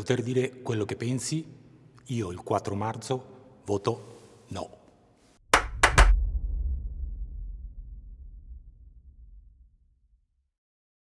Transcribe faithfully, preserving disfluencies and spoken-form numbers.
poter dire quello che pensi, io il quattro marzo voto no.